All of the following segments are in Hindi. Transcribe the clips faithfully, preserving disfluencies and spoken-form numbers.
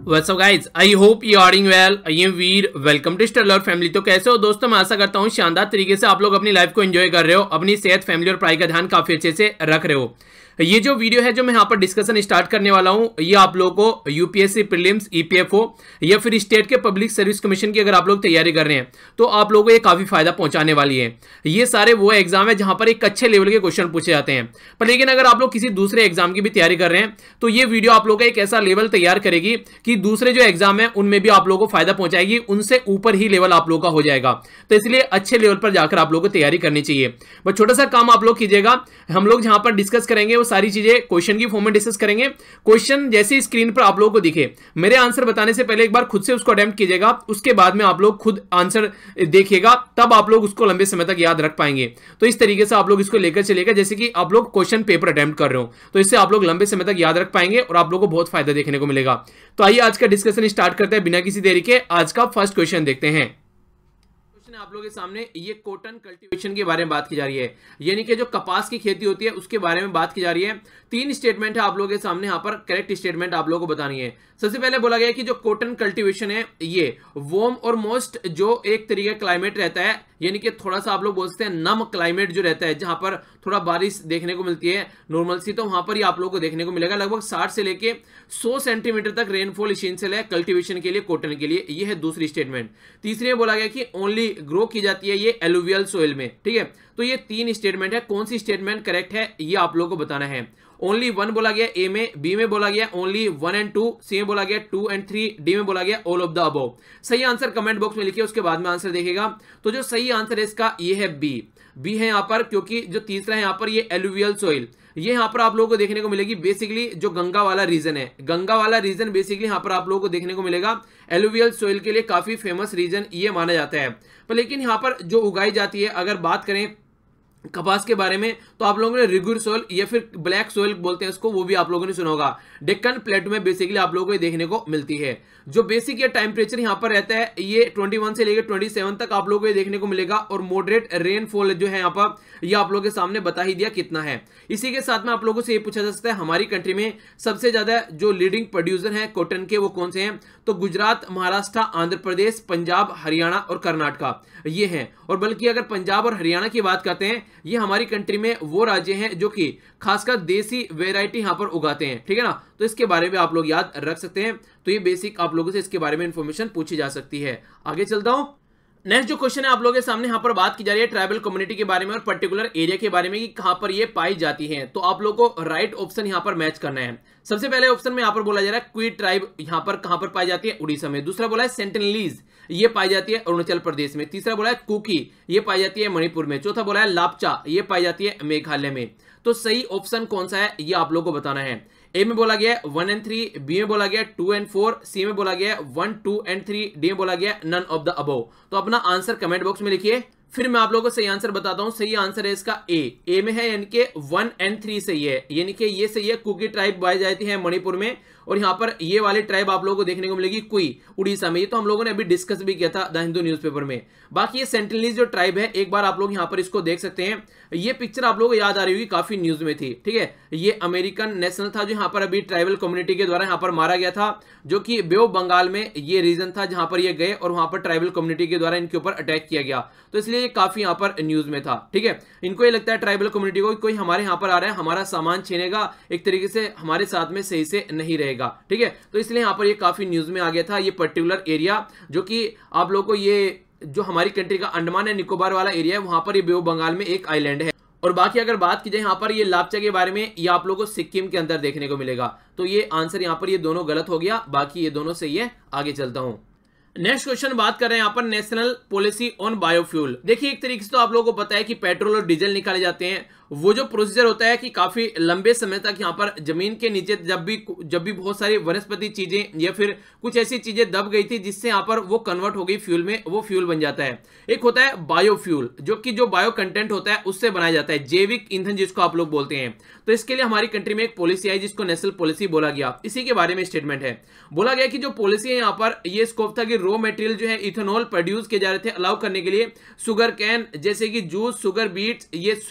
What's up guys? I hope you are doing well. I am Veer. Welcome to stellar family. तो कैसे हो दोस्तों? मैं आशा करता हूँ शानदार तरीके से आप लोग अपनी लाइफ को एंजॉय कर रहे हो, अपनी सेहत, फैमिली और पढ़ाई का ध्यान काफी अच्छे से रख रहे हो। ये जो वीडियो है जो मैं यहाँ पर डिस्कशन स्टार्ट करने वाला हूँ, ये आप लोगों को यूपीएससी प्रीलिम्स, ईपीएफओ या फिर स्टेट के पब्लिक सर्विस कमीशन की अगर आप लोग तैयारी कर रहे हैं तो आप लोगों को ये काफी फायदा पहुंचाने वाली है। ये सारे वो एग्जाम है जहां पर एक अच्छे लेवल के क्वेश्चन पूछे जाते हैं। पर लेकिन अगर आप लोग किसी दूसरे एग्जाम की भी तैयारी कर रहे हैं तो ये वीडियो आप लोगों का एक ऐसा लेवल तैयार करेगी कि दूसरे जो एग्जाम है उनमें भी आप लोगों को फायदा पहुंचाएगी, उनसे ऊपर ही लेवल आप लोगों का हो जाएगा। तो इसलिए अच्छे लेवल पर जाकर आप लोगों को तैयारी करनी चाहिए। बस छोटा सा काम आप लोग कीजिएगा, हम लोग जहां पर डिस्कस करेंगे वो सारी चीजें क्वेश्चन की फॉर्म में डिस्कस करेंगे। क्वेश्चन जैसे स्क्रीन पर आप लोगों को दिखे, मेरे आंसर बताने से पहले एक बार खुद से उसको अटेम्प्ट कीजिएगा, उसके बाद में आप लोग खुद आंसर देखिएगा, तब आप लोग उसको लंबे समय तक याद रख पाएंगे। तो इस तरीके से आप लोग इसको लेकर चलेगा जैसे कि आप लोग क्वेश्चन पेपर अटेम्प्ट कर रहे हो, तो इससे आप लोग लंबे समय तक याद रख पाएंगे और आप लोगों को बहुत फायदा देखने को मिलेगा। तो आइए आज का डिस्कशन स्टार्ट करते हैं बिना किसी देरी के। आज का फर्स्ट क्वेश्चन देखते हैं। आप लोगों के सामने ये कॉटन कल्टीवेशन के बारे में बात की जा रही है, यानी कि जो कपास की खेती होती है उसके बारे में बात की जा रही है। तीन स्टेटमेंट है आप लोगों के सामने, यहाँ पर करेक्ट स्टेटमेंट आप लोगों को बतानी है। सबसे पहले बोला गया कि जो कॉटन कल्टीवेशन है ये वार्म और मोस्ट जो एक तरीके का क्लाइमेट रहता है, यानी कि थोड़ा सा आप लोग बोल सकते हैं नम क्लाइमेट जो रहता है, जहां पर थोड़ा बारिश देखने को मिलती है नॉर्मल सी, तो वहां पर ही आप लोगों को देखने को मिलेगा। लगभग साठ से लेके सौ सेंटीमीटर तक रेनफॉल इसेंशियल है कल्टीवेशन के लिए, कॉटन के लिए। ये है दूसरी स्टेटमेंट। तीसरी में बोला गया कि ओनली ग्रो की जाती है ये एलुवियल सोइल में, ठीक है। तो ये तीन स्टेटमेंट है, कौन सी स्टेटमेंट करेक्ट है ये आप लोगों को बताना है। ओनली वन बोला गया ए में, बी में बोला गया only one and two, C में बोला गया टू एंड थ्री, डी में बोला गया ऑल ऑफ द अबव। सही आंसर कमेंट बॉक्स में लिखिए, उसके बाद में आंसर देखेगा। तो जो सही आंसर है इसका ये है बी। बी है यहाँ पर, क्योंकि जो तीसरा है यहाँ पर ये एलुवियल सोइल, ये यहाँ पर आप लोगों को देखने को मिलेगी बेसिकली जो गंगा वाला रीजन है, गंगा वाला रीजन बेसिकली यहाँ पर आप लोगों को देखने को मिलेगा। एलुवियल सोइल के लिए काफी फेमस रीजन ये माना जाता है। पर लेकिन यहाँ पर जो उगाई जाती है, अगर बात करें कपास के बारे में, तो आप लोगों ने रिगुर सोइल या फिर ब्लैक सोइल बोलते हैं इसको, वो भी आप लोगों ने सुना होगा। डेक्कन प्लेटू में बेसिकली आप लोगों को देखने को मिलती है। जो बेसिक ये टेम्परेचर यहाँ पर रहता है ये इक्कीस से लेकर सत्ताईस तक आप लोगों को देखने को मिलेगा, और मॉडरेट रेनफॉल जो है यहाँ पर ये आप लोगों के सामने बता ही दिया कितना है। इसी के साथ में आप लोगों से ये पूछा जा सकता है हमारी कंट्री में सबसे ज्यादा जो लीडिंग प्रोड्यूसर है कॉटन के वो कौन से हैं, तो गुजरात, महाराष्ट्र, आंध्र प्रदेश, पंजाब, हरियाणा और कर्नाटका ये हैं। और बल्कि अगर पंजाब और हरियाणा की बात करते हैं, ये हमारी कंट्री में वो राज्य हैं जो कि खासकर देसी वेराइटी यहां पर उगाते हैं, ठीक है ना। तो इसके बारे में आप लोग याद रख सकते हैं। तो ये बेसिक आप लोगों से इसके बारे में इंफॉर्मेशन पूछी जा सकती है। आगे चलता हूं। नेक्स्ट जो क्वेश्चन है आप लोगों के सामने यहाँ पर बात की जा रही है ट्राइबल कम्युनिटी के बारे में और पर्टिकुलर एरिया के बारे में कि कहां पर ये पाई जाती है। तो आप लोगों को राइट ऑप्शन यहाँ पर मैच करना है। सबसे पहले ऑप्शन में यहाँ पर बोला जा रहा है क्वी ट्राइब यहाँ पर कहां पर पाई जाती है, उड़ीसा में। दूसरा बोला है सेंटिनलीज, ये पाई जाती है अरुणाचल प्रदेश में। तीसरा बोला है कुकी, ये पाई जाती है मणिपुर में। चौथा बोला है लापचा, ये पाई जाती है मेघालय में। तो सही ऑप्शन कौन सा है ये आप लोगों को बताना है। ए में बोला गया वन एंड थ्री, बी में बोला गया टू एंड फोर, सी में बोला गया one two and three, D में बोला गया नन ऑफ द अबव। तो अपना आंसर कमेंट बॉक्स में लिखिए, फिर मैं आप लोगों को सही आंसर बताता हूं। सही आंसर है इसका ए। ए में है यानी कि वन एंड थ्री सही है, यानी कि ये सही है। कुकी ट्राइब पाई जाती है मणिपुर में, और यहाँ पर ये वाली ट्राइब आप लोगों को देखने को मिलेगी कुई, उड़ीसा में। ये तो हम लोगों ने अभी डिस्कस भी किया था द हिंदू न्यूज़पेपर में। बाकी ये सेंटिनलीज जो ट्राइब है, एक बार आप लोग यहाँ पर इसको देख सकते हैं। ये पिक्चर आप लोगों को याद आ रही होगी, काफी न्यूज में थी, ठीक है। ये अमेरिकन नेशनल था जो यहाँ पर अभी ट्राइबल कम्युनिटी के द्वारा यहाँ पर मारा गया था, जो कि बे ऑफ बंगाल में ये रीजन था जहां पर ये गए और वहां पर ट्राइबल कम्युनिटी के द्वारा इनके ऊपर अटैक किया गया। तो इसलिए काफी यहाँ पर न्यूज में था, ठीक है। इनको ये लगता है ट्राइबल कम्युनिटी को कोई हमारे यहाँ पर आ रहा है, हमारा सामान छीनेगा, एक तरीके से हमारे साथ में सही से नहीं रहेगा, ठीक है। तो इसलिए यहाँ पर ये काफी न्यूज में आ गया था ये पर्टिकुलर एरिया, जो कि आप लोगों को ये जो हमारी कंट्री का अंडमान एंड निकोबार वाला एरिया है, वहां पर ये बे ऑफ बंगाल में एक आइलैंड है। और बाकी अगर बात की जाए यहाँ पर ये लापचा के बारे में, ये आप लोगों को सिक्किम के अंदर देखने को मिलेगा। तो ये आंसर यहाँ पर ये दोनों गलत हो गया, बाकी ये दोनों सही है। आगे चलता हूं। नेक्स्ट क्वेश्चन बात कर रहे हैं यहाँ पर नेशनल पॉलिसी ऑन बायोफ्यूल। देखिए एक तरीके से तो आप लोगों को पता है कि पेट्रोल और डीजल निकाले जाते हैं, वो जो प्रोसीजर होता है कि काफी लंबे समय तक यहाँ पर जमीन के नीचे जब भी जब भी बहुत सारी वनस्पति चीजें या फिर कुछ ऐसी चीजें दब गई थी जिससे यहाँ पर वो कन्वर्ट हो गई फ्यूल में, वो फ्यूल बन जाता है। एक होता है बायोफ्यूल, जो कि जो बायो कंटेंट होता है उससे बनाया जाता है, जैविक ईंधन जिसको आप लोग बोलते हैं। तो इसके लिए हमारी कंट्री में एक पॉलिसी आई जिसको नेशनल पॉलिसी बोला गया। इसी के बारे में स्टेटमेंट है। बोला गया कि जो पॉलिसी है यहाँ पर ये स्कोप था कि रॉ मटेरियल जो है इथेनॉल प्रोड्यूस किए जा रहे थे अलाउ करने के लिए, शुगर कैन जैसे कि जूस, शुगर बीट्स, ये स्वीट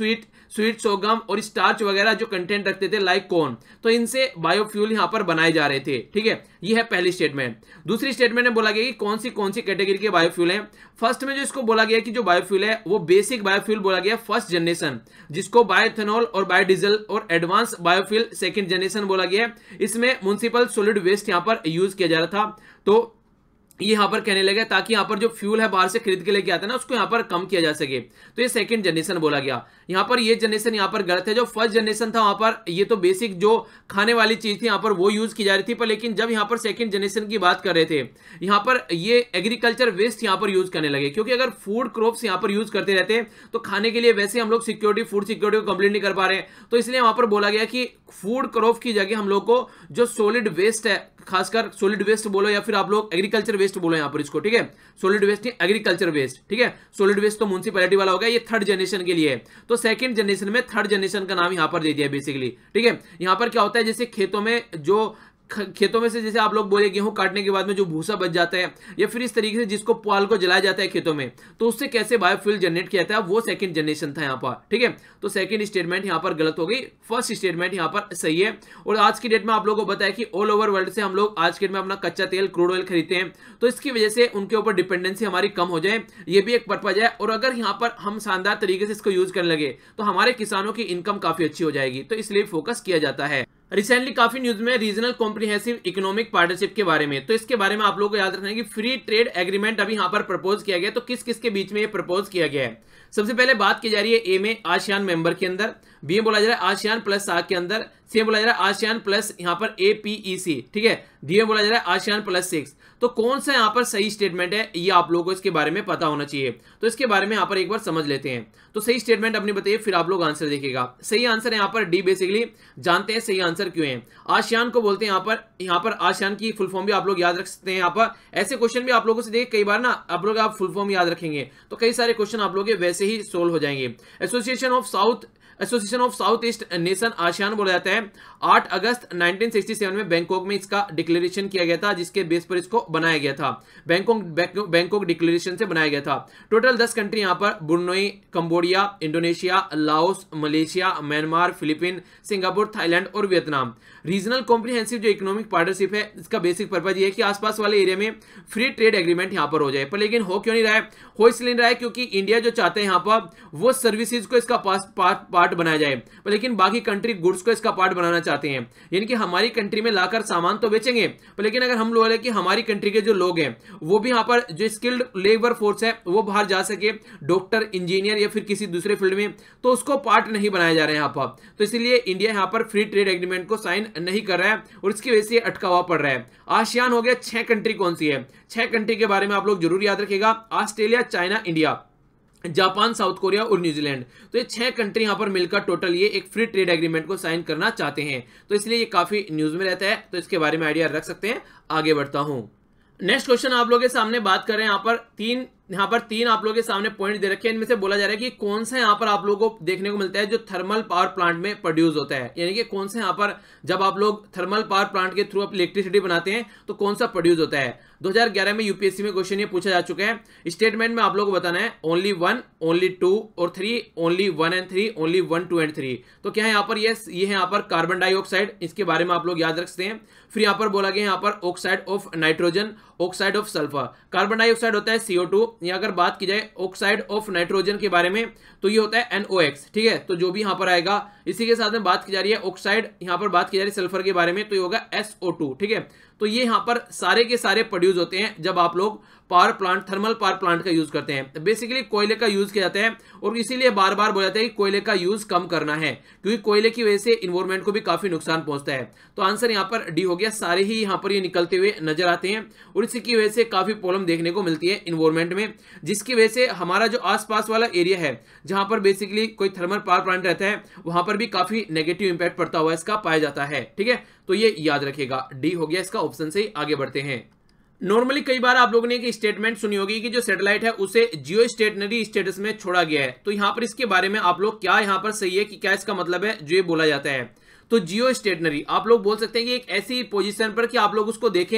स्वीट सोगम और स्टार्च वगैरह जो कंटेंट रखते थे लाइक कॉर्न, तो इनसे बायोफ्यूल यहां पर बनाए जा रहे थे। ठीक है, ये है पहली स्टेटमेंट। दूसरी स्टेटमेंट में बोला गया कि कौन सी कौन सी कैटेगरी के बायोफ्यूल हैं। फर्स्ट में जो इसको बोला गया कि जो बायोफ्यूल है वो बेसिक बायोफ्यूल बोला गया फर्स्ट जनरेशन, जिसको बायोएथेनॉल और बायोडीजल, और एडवांस बायोफ्यूल सेकंड जनरेशन बोला गया। इसमें म्युनिसिपल सॉलिड वेस्ट यहां पर यूज किया जा रहा था, तो ये यहां पर कहने लगे ताकि यहां पर जो फ्यूल है बाहर से खरीद के लेके आते हैं ना उसको यहां पर कम किया जा सके, तो ये सेकंड जनरेशन बोला गया। यहां पर ये जनरेशन यहां पर गलत है। जो फर्स्ट जनरेशन था वहां पर ये तो बेसिक जो खाने वाली चीज थी यहां पर वो यूज की जा रही थी, पर लेकिन जब यहां पर सेकंड जनरेशन की बात कर रहे थे यहां पर ये एग्रीकल्चर वेस्ट यहां पर यूज करने लगे, क्योंकि अगर फूड क्रॉप्स यहां पर यूज करते रहते तो खाने के लिए वैसे हम लोग सिक्योरिटी फूड सिक्योरिटी को कंप्लीट नहीं कर पा रहे, तो इसलिए वहां पर बोला गया कि फूड क्रॉप की जगह हम लोग को जो सॉलिड वेस्ट है, खासकर सॉलिड वेस्ट बोलो या फिर आप लोग एग्रीकल्चर वेस्ट बोलो यहां पर इसको, ठीक है, सॉलिड वेस्ट नहीं एग्रीकल्चर वेस्ट। ठीक है, सॉलिड वेस्ट तो म्युनिसिपैलिटी वाला हो गया, ये थर्ड जनरेशन के लिए है, तो सेकंड जनरेशन में थर्ड जनरेशन का नाम यहां पर दे दिया बेसिकली। ठीक है, यहां पर क्या होता है जैसे खेतों में जो खेतों में से जैसे आप लोग बोले गेहूं काटने के बाद में जो भूसा बच जाता है या फिर इस तरीके से जिसको पुआल को जलाया जाता है खेतों में, तो उससे कैसे बायोफ्यूल जनरेट किया जाता है, वो सेकंड जनरेशन था यहां पर। ठीक है, तो सेकंड स्टेटमेंट यहां पर गलत हो गई, फर्स्ट स्टेटमेंट यहां पर सही है। और आज की डेट में आप लोगों को बताया कि ऑल ओवर वर्ल्ड से हम लोग आज के डेट में अपना कच्चा तेल क्रूड ऑयल खरीदते हैं, तो इसकी वजह से उनके ऊपर डिपेंडेंसी हमारी कम हो जाए, ये भी एक पर्पज है। और अगर यहां पर हम शानदार तरीके से इसको यूज करने लगे तो हमारे किसानों की इनकम काफी अच्छी हो जाएगी, तो इसलिए फोकस किया जाता है। रिसेंटली काफी न्यूज में रीजनल कॉम्प्रिहेंसिव इकोनॉमिक पार्टनरशिप के बारे में, तो इसके बारे में आप लोगों को याद रखना है कि फ्री ट्रेड एग्रीमेंट अभी यहां पर प्रपोज किया गया, तो किस किस के बीच में ये प्रपोज किया गया है। सबसे पहले बात की जा रही है ए में आसियान मेंबर के अंदर, बी में बोला जा रहा है आसियान प्लस सार्क के अंदर, सी में बोला जा रहा है आसियान प्लस यहां पर एपीईसी, ठीक है, डी में बोला जा रहा है आसियान प्लस सिक्स। तो कौन सा यहां पर सही स्टेटमेंट है ये आप लोगों को इसके बारे में पता होना चाहिए, तो इसके बारे में यहां पर एक बार समझ लेते हैं। तो सही स्टेटमेंट अपनी बताइए, फिर आप लोग आंसर देखिएगा। सही आंसर है यहां पर डी, बेसिकली जानते हैं सही आंसर क्यों है। आसियान को बोलते हैं यहां पर, यहां पर आसियान की फुल फॉर्म भी आप लोग याद रख सकते हैं। यहां पर ऐसे क्वेश्चन भी आप लोगों से देखे कई बार ना, आप लोग आप फुल फॉर्म याद रखेंगे तो कई सारे क्वेश्चन आप लोग वैसे ही सोल्व हो जाएंगे। Association of south association of south east nation ASEAN बोला जाता है। आठ अगस्त उन्नीस सौ सरसठ में बैंकॉक में इसका डिक्लेरेशन किया गया था, जिसके बेस पर इसको बनाया गया था। बैंकॉक बैंकॉक डिक्लेरेशन से बनाया गया था। टोटल दस कंट्री यहां पर Brunei, Cambodia, Indonesia, Laos, Malaysia, Myanmar, Philippine, Singapore, Thailand और वियतनाम। रीजनल कॉम्प्रिहेंसिव जो इकोनॉमिक पार्टनरशिप है इसका बेसिक पर्पज ये है कि आसपास वाले एरिया में फ्री ट्रेड एग्रीमेंट यहां पर हो जाए, पर लेकिन हो क्यों नहीं रहा है? हो इसलिए नहीं रहा है क्योंकि इंडिया जो चाहते हैं यहां पर वो सर्विसेज को इसका पार्ट बनाया जाए, पर लेकिन बाकी कंट्री गुड्स को इसका पार्ट बनाना चाहते हैं। यानी कि हमारी कंट्री में लाकर सामान तो बेचेंगे, पर लेकिन अगर हम लोग कि हमारी कंट्री के जो लोग हैं वो भी यहां पर जो स्किल्ड लेबर फोर्स है वो बाहर जा सके, डॉक्टर, इंजीनियर या फिर किसी दूसरे फील्ड में, तो उसको पार्ट नहीं बनाया जा रहा है यहां पर। तो इसलिए इंडिया यहां पर फ्री ट्रेड एग्रीमेंट को साइन नहीं कर रहा है और इसकी वजह से अटका हुआ पड़ रहा है। आसियान हो गया, छह कंट्री कौन सी है? छह कंट्री के बारे में आप लोग जरूर याद रखिएगा, Australia, China, India, Japan, South Korea और न्यूजीलैंड। तो ये छह कंट्री यहां पर मिलकर टोटल ये एक फ्री ट्रेड एग्रीमेंट को साइन करना चाहते हैं, तो इसलिए ये काफी न्यूज में रहता है, तो इसके बारे में आइडिया रख सकते हैं। आगे बढ़ता हूं, नेक्स्ट क्वेश्चन आप लोगों के सामने बात कर रहे हैं। यहां पर तीन यहां पर तीन आप लोगों के सामने पॉइंट दे रखे हैं, इनमें से बोला जा रहा है कि कौन सा यहां पर आप लोगों को देखने को मिलता है जो थर्मल पावर प्लांट में प्रोड्यूस होता है, यानी कि कौन सा यहां पर जब आप लोग थर्मल पावर प्लांट के थ्रू इलेक्ट्रिसिटी बनाते हैं तो कौन सा प्रोड्यूस होता है। दो हज़ार ग्यारह में यूपीएससी में क्वेश्चन ये पूछा जा चुका है। स्टेटमेंट में आप लोगों को बताना है ओनली वन, ओनली टू और three, only one and three, only one, two and three. तो क्या है यहाँ पर? यस, ये है यहाँ पर कार्बन डाइऑक्साइड, इसके बारे में आप लोग याद रख सकते हैं। फिर यहाँ पर बोला गया यहाँ पर oxide of nitrogen, oxide of sulphur. Carbon dioxide होता है सी ओ टू, या अगर बात की जाए ऑक्साइड ऑफ नाइट्रोजन के बारे में तो ये होता है एन ओ एक्स, ठीक है। तो जो भी यहां पर आएगा, इसी के साथ में बात की जा रही है ऑक्साइड, यहां पर बात की जा रही है सल्फर के बारे में, तो ये होगा एस ओ टू, ठीक है। तो ये यहां पर सारे के सारे प्रोड्यूस होते हैं जब आप लोग power plant, thermal power plant का यूज करते हैं। बेसिकली कोयले का यूज किया जाता है और इसीलिए बार बार बोला जाता है कि कोयले का यूज कम करना है, क्योंकि कोयले की वजह से इन्वायरमेंट को भी काफी नुकसान पहुंचता है। तो आंसर यहां पर डी हो गया। सारे ही यहां पर ये निकलते हुए नजर आते हैं और इसी की वजह से काफी प्रॉब्लम देखने को मिलती है इन्वायरमेंट में, जिसकी वजह से हमारा जो आसपास वाला एरिया है जहां पर बेसिकली कोई थर्मल पावर प्लांट रहता है वहां पर भी काफी नेगेटिव इंपैक्ट पड़ता हुआ इसका पाया जाता है, ठीक है। तो ये याद रखिएगा, डी हो गया इसका ऑप्शन से। आगे बढ़ते हैं। नॉर्मली कई बार आप लोगों ने एक स्टेटमेंट सुनी होगी कि जो सैटेलाइट है उसे जियो स्टेशनरी स्टेटस में छोड़ा गया है। तो यहां पर इसके बारे में आप लोग क्या यहां पर सही है कि क्या इसका मतलब है जो ये बोला जाता है। तो जियो स्टेशनरी आप लोग बोल सकते हैं कि एक ऐसी पोजीशन पर कि आप लोग उसको देखें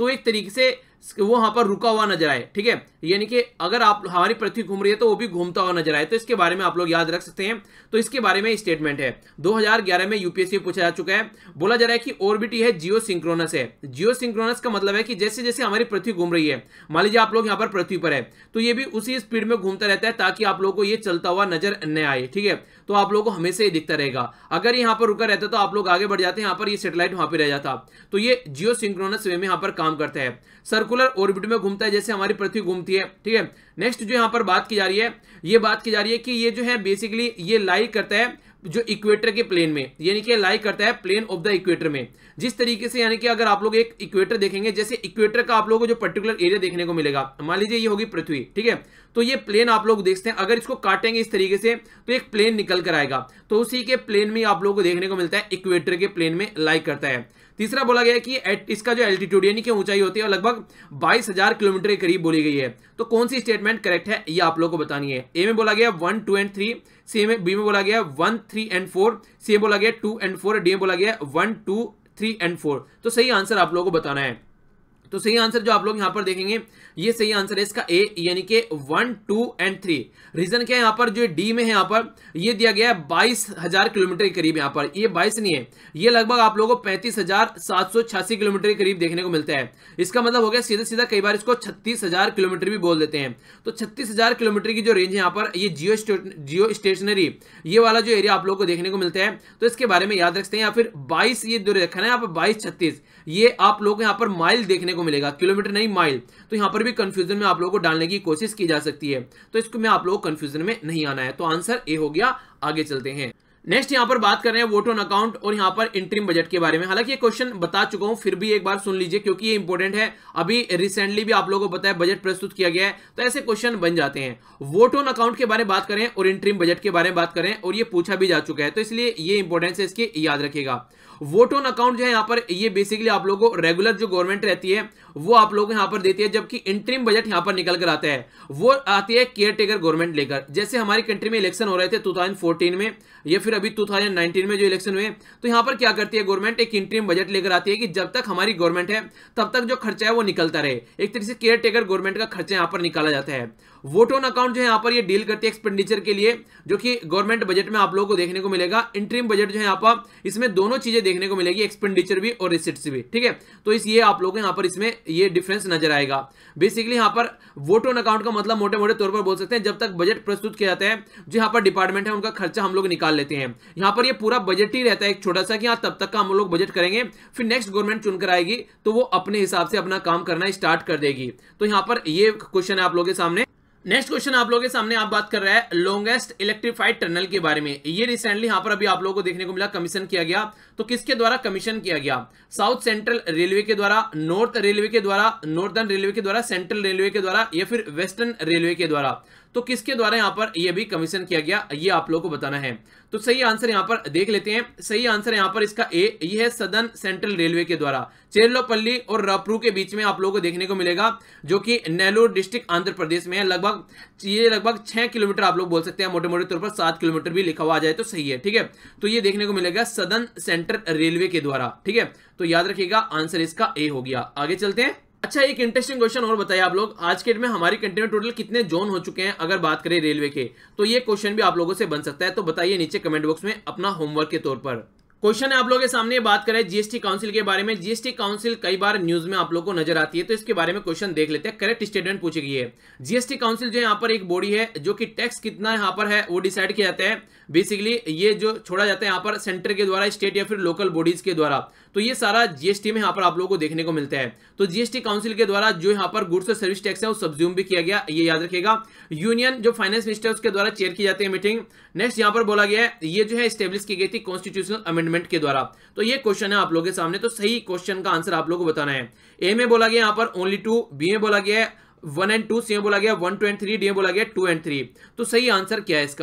तो एक तरीके से वो वहां पर रुका हुआ नजर आए, ठीक है, यानी कि अगर आप हमारी पृथ्वी घूम रही है तो वो भी घूमता हुआ नजर आए, तो इसके बारे में आप लोग याद रख सकते हैं। तो इसके बारे में स्टेटमेंट है, दो हज़ार ग्यारह में यूपीएससी पूछा जा चुका है। बोला जा रहा है कि ऑर्बिट है जियो सिंक्रोनस है। जियो सिंक्रोनस का मतलब है कि जैसे जैसे हमारी पृथ्वी घूम रही है, मान लीजिए आप लोग यहाँ पर पृथ्वी पर है, तो ये भी उसी स्पीड में घूमता रहता है ताकि आप लोगों को ये चलता हुआ नजर न आए, ठीक है। तो आप लोगों को हमेशा ही दिखता रहेगा। अगर यहाँ पर रुका रहता तो आप लोग आगे बढ़ जाते हैं, यहाँ पर ये सैटेलाइट वहां पर रह जाता। तो ये जियो सिंक्रोनस वे में यहाँ पर काम करता है, सर्कुलर ऑर्बिट में घूमता है जैसे हमारी पृथ्वी घूमती है, ठीक है। नेक्स्ट जो यहाँ पर बात की जा रही है, ये बात की जा रही है कि ये जो है बेसिकली ये लाई करता है जो इक्वेटर के प्लेन में, यानी कि लाई करता है प्लेन ऑफ द इक्वेटर में। जिस तरीके से यानी कि अगर आप लोग एक इक्वेटर देखेंगे, जैसे इक्वेटर का आप लोगों को जो पर्टिकुलर एरिया देखने को मिलेगा, मान लीजिए ये होगी पृथ्वी, ठीक है, तो ये प्लेन आप लोग देखते हैं, अगर इसको काटेंगे इस तरीके से तो एक प्लेन निकल कर आएगा, तो उसी के प्लेन में आप लोगों को देखने को मिलता है, इक्वेटर के प्लेन में लाई करता है। तीसरा बोला गया है कि इसका जो एल्टीट्यूड यानी कि ऊंचाई होती है लगभग बाईस हजार किलोमीटर के करीब बोली गई है। तो कौन सी स्टेटमेंट करेक्ट है ये आप लोगों को बतानी है। ए में बोला गया one two and three, C में बी में बोला गया one three and four, C में बोला गया टू एंड फोर, डी में बोला गया one two three and four. तो सही आंसर आप लोगों को बताना है। तो सही आंसर जो आप लोग यहां पर देखेंगे, ये सही आंसर है इसका ए, यानी कि one two and three. Reason क्या है यहाँ पर, जो डी में है यहाँ पर ये दिया गया है बाईस हजार किलोमीटर के करीब, यहाँ पर ये बाईस नहीं है, ये लगभग आप लोगों को पैंतीस हजार सात सौ छियासी किलोमीटर के करीब देखने को मिलता है। इसका मतलब हो गया सीधा सीधा, कई बार इसको छत्तीस हजार किलोमीटर भी बोल देते हैं। तो छत्तीस हजार किलोमीटर की जो रेंज है यहाँ पर, ये जियो जियो स्टेशनरी ये वाला जो एरिया आप लोगों को देखने को मिलता है, तो इसके बारे में याद रखते हैं। या फिर बाईस ये जो रखा है यहाँ पर बाईस छत्तीस, ये आप लोग यहाँ पर माइल देखने को मिलेगा, किलोमीटर नहीं माइल। तो यहाँ पर भी कंफ्यूजन में आप लोगों को डालने की कोशिश की जा सकती है, तो इसको में आप लोगों को कंफ्यूजन में नहीं आना है। तो आंसर ए हो गया। आगे चलते हैं। नेक्स्ट यहाँ पर बात कर रहे हैं वोट ऑन अकाउंट और यहाँ पर इंटरिम बजट के बारे में। हालांकि ये क्वेश्चन बता चुका हूं, फिर भी एक बार सुन लीजिए क्योंकि ये इंपॉर्टेंट है। अभी रिसेंटली भी आप लोगों को पता है बजट प्रस्तुत किया गया है, तो ऐसे क्वेश्चन बन जाते हैं। वोट ऑन अकाउंट के बारे में बात करें और इंटरिम बजट के बारे में बात करें, और ये पूछा भी जा चुका है, तो इसलिए ये इंपॉर्टेंस है, इसकी याद रखिएगा। वोट ऑन अकाउंट जो है यहाँ पर, ये बेसिकली आप लोगों को रेगुलर जो गवर्नमेंट रहती है वो आप लोगों को यहाँ पर देती है, जबकि इंटरिम बजट यहाँ पर निकल कर आता है वो आती है केयर टेकर गवर्नमेंट लेकर। जैसे हमारी कंट्री में इलेक्शन हो रहे थे दो हज़ार चौदह में या फिर अभी दो हज़ार उन्नीस में जो इलेक्शन हुए, तो यहाँ पर क्या करती है गवर्नमेंट, एक इंटरिम बजट लेकर आती है कि जब तक हमारी गवर्नमेंट है तब तक जो खर्चा है वो निकलता रहे। एक तरीके से केयर टेकर गवर्नमेंट का खर्चा यहाँ पर निकाला जाता है। वोट ऑन अकाउंट जो है यहाँ पर ये डील करती है एक्सपेंडिचर के लिए, जो कि गवर्नमेंट बजट में आप लोगों को देखने को मिलेगा। इंटरिम बजट जो है यहाँ पर, इसमें दोनों चीजें देखने को मिलेगी, एक्सपेंडिचर भी और रिसिट्स भी, ठीक है। तो इस ये आप लोगों को यहाँ पर इसमें ये डिफरेंस नजर आएगा। बेसिकली यहाँ पर वोट ऑन अकाउंट का मतलब मोटे मोटे तौर पर बोल सकते हैं, जब तक बजट प्रस्तुत किया जाता है जो यहाँ पर डिपार्टमेंट है उनका खर्चा हम लोग निकाल लेते हैं। यहाँ पर ये पूरा बजट ही रहता है एक छोटा सा कि हाँ तब तक का हम लोग बजट करेंगे, फिर नेक्स्ट गवर्नमेंट चुनकर आएगी तो वो अपने हिसाब से अपना काम करना स्टार्ट कर देगी। तो यहाँ पर ये क्वेश्चन है आप लोगों के सामने। नेक्स्ट क्वेश्चन आप लोगों के सामने आप बात कर रहे हैं लॉन्गेस्ट इलेक्ट्रीफाइड टनल के बारे में। ये रिसेंटली यहाँ पर अभी आप लोगों को देखने को मिला, कमीशन किया गया। तो किसके द्वारा कमीशन किया गया? साउथ सेंट्रल रेलवे के द्वारा, नॉर्थ रेलवे के द्वारा, नॉर्दर्न रेलवे के द्वारा, सेंट्रल रेलवे के द्वारा या फिर वेस्टर्न रेलवे के द्वारा। तो किसके द्वारा यहाँ पर यह भी कमीशन किया गया, ये आप लोगों को बताना है। तो सही आंसर यहाँ पर देख लेते हैं। सही आंसर यहाँ पर इसका ए, ये है सदर्न सेंट्रल रेलवे के द्वारा। चेरलोपल्ली और रापरू के बीच में आप लोगों को देखने को मिलेगा, जो कि नेल्लोर डिस्ट्रिक्ट आंध्र प्रदेश में है। लगभग ये लगभग छह किलोमीटर आप लोग बोल सकते हैं, मोटे मोटे तौर पर सात किलोमीटर भी लिखा हुआ आ जाए तो सही है, ठीक है। तो ये देखने को मिलेगा सदर्न सेंट्रल रेलवे के द्वारा, ठीक है। तो याद रखिएगा आंसर इसका ए हो गया। आगे चलते हैं। अच्छा, एक इंटरेस्टिंग क्वेश्चन और बताइए आप लोग, आज के डेट में हमारी कंट्री में टोटल कितने जोन हो चुके हैं अगर बात करें रेलवे के? तो ये क्वेश्चन भी आप लोगों से बन सकता है, तो बताइए नीचे कमेंट बॉक्स में अपना होमवर्क के तौर पर। क्वेश्चन है आप लोगों के सामने, बात करें जीएसटी काउंसिल के बारे में। जीएसटी काउंसिल कई बार न्यूज में आप लोगों को नजर आती है, तो इसके बारे में क्वेश्चन देख लेते हैं। करेक्ट स्टेटमेंट पूछी गई है। जीएसटी काउंसिल जो यहाँ पर एक बॉडी है जो कि टैक्स कितना यहाँ पर है वो डिसाइड किया जाता है। बेसिकली ये जो छोड़ा जाता है यहाँ पर सेंटर के द्वारा, स्टेट या फिर लोकल बॉडीज के द्वारा। तो ये सारा जीएसटी में यहाँ पर आप लोगों को देखने को मिलता है। तो जीएसटी काउंसिल के द्वारा जो यहाँ पर गुड्स और सर्विस टैक्स है वो सब्ज्यूम भी किया गया, ये याद रखिएगा। यूनियन जो फाइनेंस मिनिस्टर उसके द्वारा चेयर की जाती है मीटिंग। नेक्स्ट यहाँ पर बोला गया है ये जो है स्टेब्लिश की गई थी कॉन्स्टिट्यूशनल अमेंडमेंट के द्वारा। तो ये क्वेश्चन है आप लोगों के सामने, तो सही क्वेश्चन का आंसर आप लोगों को बताना है। ए में बोला गया यहाँ पर ओनली टू, बी में बोला गया वन एंड टू, सी में बोला गया one two and three, D में बोला गया टू एंड थ्री। तो सही आंसर क्या है इसका?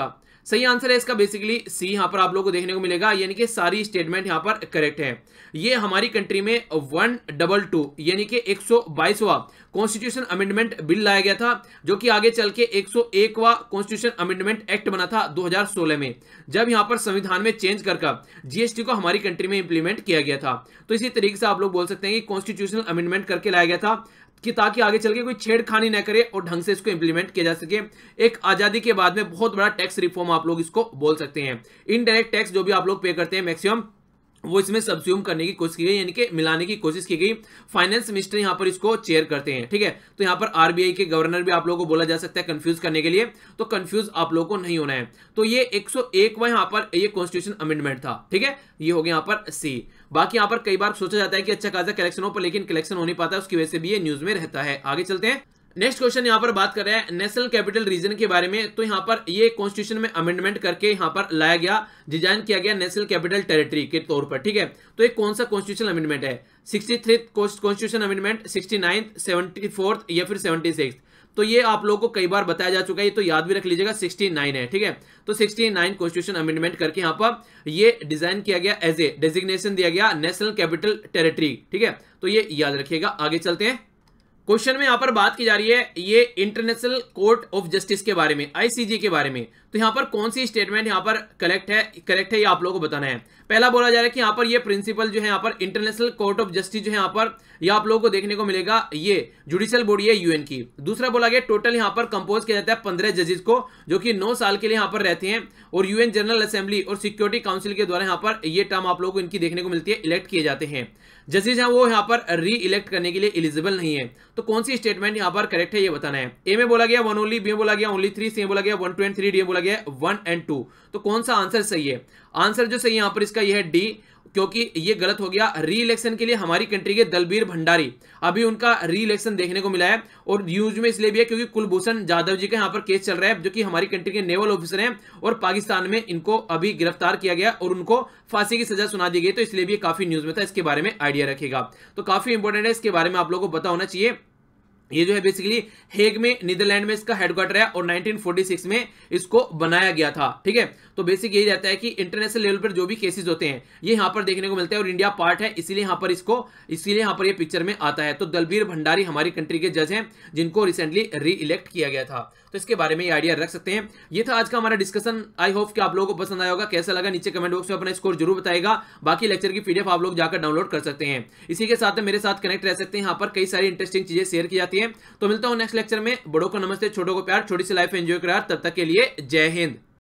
सही आंसर है इसका बेसिकली सी, यहां पर आप लोगों को देखने को मिलेगा, यानी कि सारी स्टेटमेंट यहां पर करेक्ट है। ये हमारी कंट्री में वन डबल टू यानी कि एक सौ बाईसवां कॉन्स्टिट्यूशन अमेंडमेंट बिल लाया गया था, जो कि आगे चल के एक सौ एकवां कॉन्स्टिट्यूशन अमेंडमेंट एक्ट बना था दो हज़ार सोलह में, जब यहां पर संविधान में चेंज कर जीएसटी को हमारी कंट्री में इंप्लीमेंट किया गया था। तो इसी तरीके से आप लोग बोल सकते हैं कि कॉन्स्टिट्यूशनल अमेंडमेंट करके लाया गया था कि ताकि आगे चल के कोई छेड़खानी न करे और ढंग से इसको इंप्लीमेंट किया जा सके। एक आजादी के बाद में बहुत बड़ा टैक्स रिफॉर्म आप लोग इसको बोल सकते हैं। इनडायरेक्ट टैक्स जो भी आप लोग पे करते हैं मैक्सिमम, वो इसमें सब्स्यूम करने की कोशिश की गई, यानी कि मिलाने की कोशिश की गई। फाइनेंस मिनिस्टर यहां पर इसको चेयर करते हैं, ठीक है। तो यहां पर आरबीआई के गवर्नर भी आप लोगों को बोला जा सकता है कंफ्यूज करने के लिए, तो कंफ्यूज आप लोगों को नहीं होना है। तो ये एक सौ एकवां यहां पर ये कॉन्स्टिट्यूशन अमेंडमेंट था, ठीक है। ये हो गया यहां पर सी। बाकी यहां पर कई बार सोचा जाता है कि अच्छा खासा कलेक्शन हो, पर लेकिन कलेक्शन हो नहीं पाता, उसकी वजह से भी ये न्यूज में रहता है। आगे चलते हैं। नेक्स्ट क्वेश्चन यहां पर बात कर रहे हैं नेशनल कैपिटल रीजन के बारे में। तो यहां पर ये कॉन्स्टिट्यूशन में अमेंडमेंट करके यहां पर लाया गया, डिजाइन किया गया नेशनल कैपिटल टेरिटरी के तौर पर, ठीक है। तो ये कौन सा कॉन्स्टिट्यूशन अमेंडमेंट है? Sixty three constitution amendment, sixty ninth, seventy fourth या फिर सेवेंटी सिक्स? तो ये आप लोगों को कई बार बताया जा चुका है, तो याद भी रख लीजिएगा सिक्सटी नाइन है, ठीक है। तो सिक्सटी नाइन कॉन्स्टिट्यूशन अमेंडमेंट करके यहां पर ये डिजाइन किया गया, एज ए डेजिग्नेशन दिया गया नेशनल कैपिटल टेरिटरी, ठीक है। तो ये याद रखिएगा। आगे चलते हैं। क्वेश्चन में यहां पर बात की जा रही है ये इंटरनेशनल कोर्ट ऑफ जस्टिस के बारे में, आईसीजे के बारे में। तो यहां पर कौन सी स्टेटमेंट यहां पर करेक्ट है करेक्ट है ये आप लोगों को बताना है। पहला बोला जा रहा है कि यहां पर ये प्रिंसिपल जो है यहां पर इंटरनेशनल कोर्ट ऑफ जस्टिस जो है यहां पर ये आप लोगों को देखने को मिलेगा, ये जुडिशियल बॉडी है यूएन की। दूसरा बोला गया टोटल यहां पर कंपोज किया जाता है पंद्रह जजेस को, जो कि नौ साल के लिए यहां पर रहते हैं, और यूएन जनरल असेंबली और सिक्योरिटी काउंसिल के द्वारा यहां पर ये टर्म आप लोगों को इनकी देखने को मिलती है, इलेक्ट किए जाते हैं। जजेस हैं वो यहां पर री इलेक्ट करने के लिए एलिजिबल नहीं है। तो कौन सी स्टेटमेंट यहां पर करेक्ट है ये बताना है। ए में बोला गया वन ओनली, बी में बोला गया ओनली थ्री, सी में बोला गया one two and three, D में बोला गया वन एंड टू। तो कौन सा आंसर सही है? आंसर जो सही है यहां पर इसका यह है डी, क्योंकि ये गलत हो गया। री इलेक्शन के लिए हमारी कंट्री के दलबीर भंडारी, अभी उनका री इलेक्शन देखने को मिला है, और न्यूज में इसलिए भी है क्योंकि कुलभूषण जाधव जी का यहां पर केस चल रहा है, जो कि हमारी कंट्री के नेवल ऑफिसर हैं, और पाकिस्तान में इनको अभी गिरफ्तार किया गया और उनको फांसी की सजा सुना दी गई। तो इसलिए भी काफी न्यूज में था, इसके बारे में आइडिया रखेगा। तो काफी इंपॉर्टेंट है, इसके बारे में आप लोगों को पता होना चाहिए। ये जो है बेसिकली हेग में नीदरलैंड में इसका हेडक्वार्टर है, और नाइनटीन फोर्टी सिक्स में इसको बनाया गया था, ठीक है। तो बेसिक यही रहता है कि इंटरनेशनल लेवल पर जो भी केसेस होते हैं ये यहां पर देखने को मिलते हैं, और इंडिया पार्ट है, इसीलिए यहां पर इसको इसीलिए यहां पर ये पिक्चर में आता है। तो दलबीर भंडारी हमारी कंट्री के जज हैं, जिनको रिसेंटली री इलेक्ट किया गया था। तो इसके बारे में ये आइडिया रख सकते हैं। ये था आज का हमारा डिस्कशन। आई होप कि आप लोगों को पसंद आया होगा। कैसा लगा नीचे कमेंट बॉक्स में अपना स्कोर जरूर बताएगा। बाकी लेक्चर की पीडीएफ आप लोग जाकर डाउनलोड कर सकते हैं। इसी के साथ मेरे साथ कनेक्ट रह सकते हैं, यहाँ पर कई सारी इंटरेस्टिंग चीजें शेयर की जाती हैं। तो मिलता हूं नेक्स्ट लेक्चर में। बड़ों को नमस्ते, छोटों को प्यार, छोटी सी लाइफ एंजॉय करा। तब तक के लिए जय हिंद।